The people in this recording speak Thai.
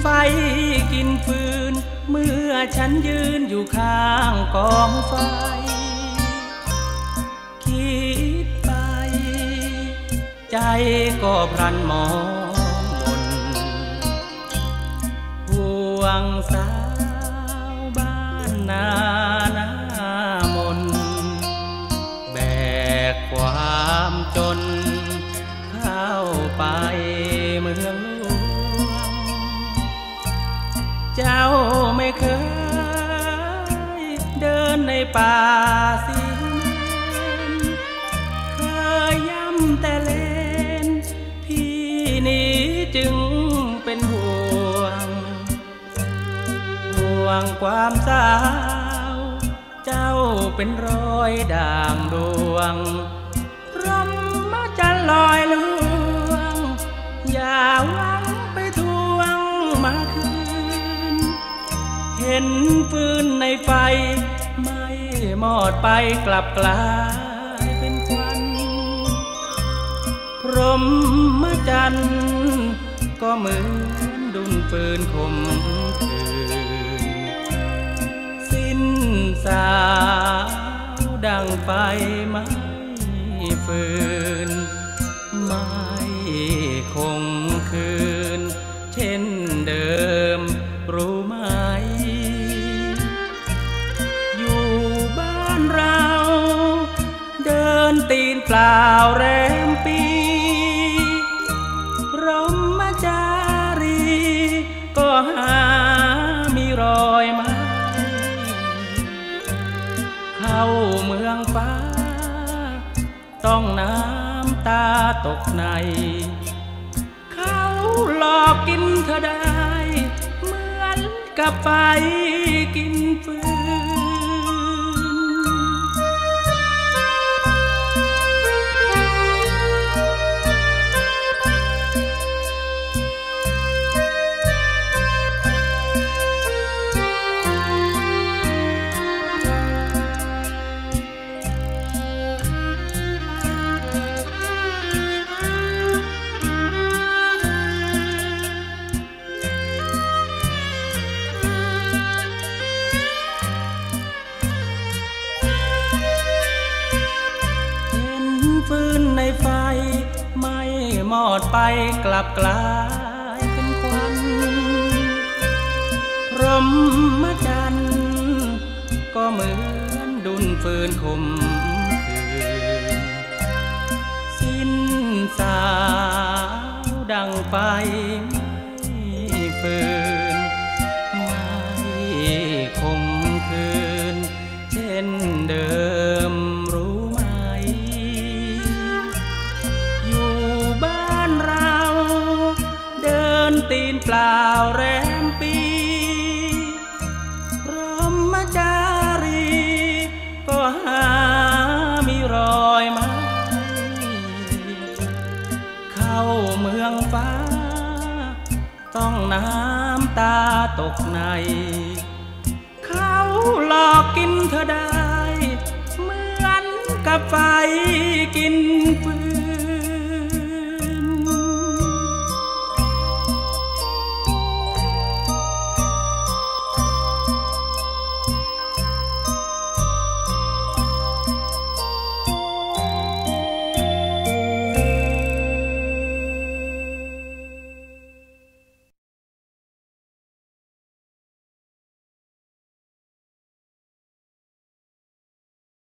ไฟกินฟืนเมื่อฉันยืนอยู่ข้างกองไฟคิดไปใจก็พลันมองมนห่วงสาวบ้านนาหน้ามนแบกความจนเข้าไปเมืองหลวงเจ้าไม่เคยเดินในป่าสีเคยย้ำแต่เลนพี่นี้จึงเป็นห่วงความสาวเจ้าเป็นรอยด่างดวงรำมาจันลอยลวงอย่าหวังไปทวงมาคืนเห็นฟืนในไฟไม่มอดไปกลับกลายเป็นควันพรหมจันทร์ก็เหมือนดุลฟืนคมคืนสิ้นสาวดังไฟไม่ฟืนไม่คงคืนเช่นเดิมรู้ไหมอยู่บ้านเราเดินตีนเปล่าแรมปีพรหมจารีก็หามีรอยไม้เข้าเมืองฟ้าต้องน้ำตาตกในเขาหลอกกินเธอได้เหมือนกับไฟกินฟืนฟืนในไฟไม่มอดไปกลับกลายเป็นควันพรหมจันทร์ก็เหมือนดุลฟืนคมคืนสิ้นสาวดังไฟไม่ฟืนไม่คงคืนเช่นเดิมตีนเปล่าแรมปีพรหมจารีก็หามีรอยไม้เข้าเมืองฟ้าต้องน้ำตาตกในเขาหลอกกินเธอได้เหมือนกับไฟกิน